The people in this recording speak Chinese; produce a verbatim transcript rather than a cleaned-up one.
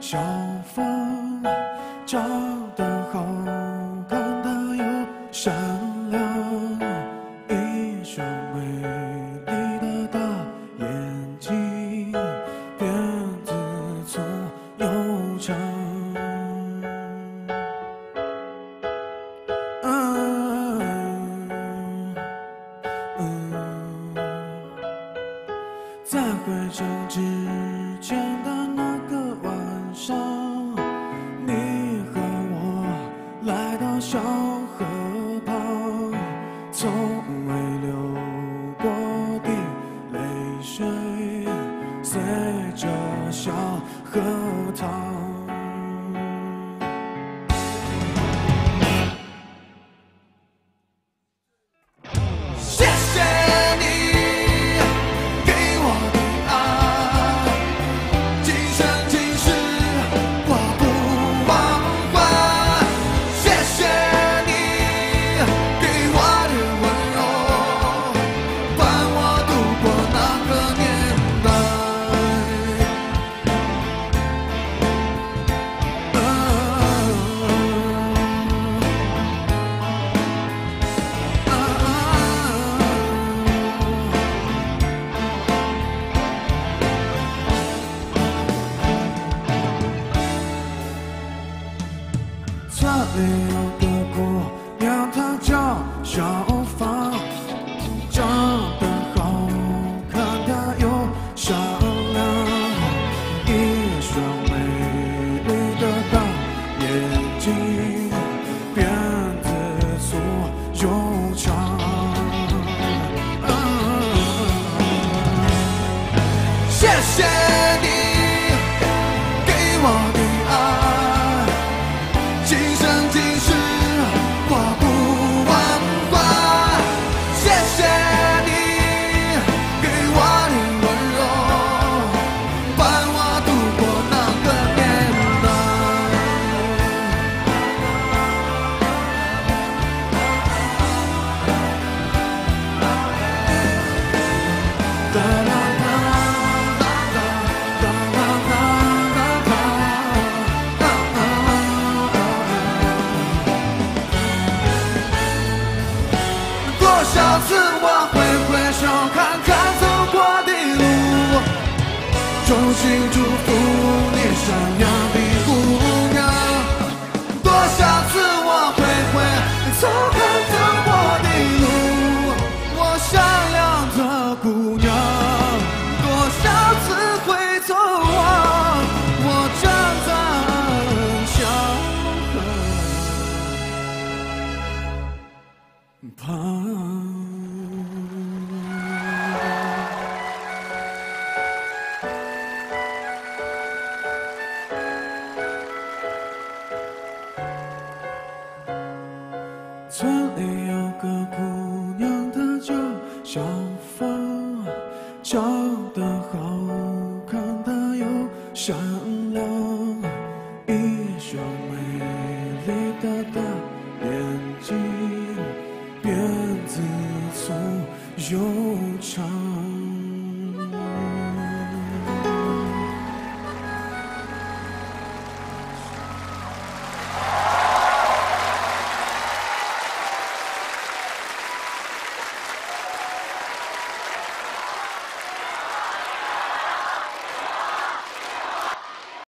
小风，长得好看，她又善良，一双美丽的大眼睛，辫子粗又长。嗯嗯，在回城之前的那个晚上，你和我来到小河旁，从未流过的泪水随着小河淌。谢谢你给我的爱，今生今世我不忘怀。谢谢你给我的温柔，伴我度过那个年代。嗯村里有个姑娘，她叫小芳，长得好看，她又善良，一双美丽的大眼睛，辫子粗又长。嗯谢谢你给我的爱，今生今世我不忘怀。谢谢你给我的温柔，伴我度过那个年代。哒啦哒哒哒哒啦哒哒哒。多少次我会回首看看走过的路，衷心祝福你善良的姑娘。多少次我会回头看走过的路，我善良的姑娘。多少次回头望，我站在小河旁。村里有个姑娘，她叫小芳，长得好看，她又善良，一双美丽的大眼睛，辫子粗又长。